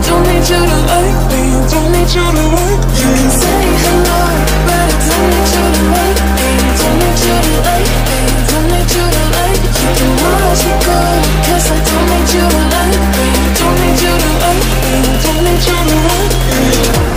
don't need you to like me, don't need you to like me. You can say hello, but I don't need you to like me, don't need you to like me, don't need you to like me. You can watch me go, cause I don't need you to like me, don't need you to like me, don't need you to like me.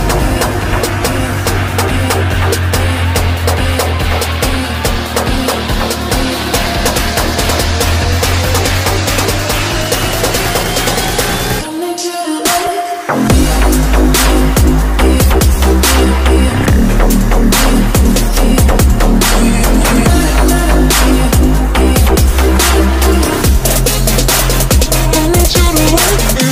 Don't need you to like me.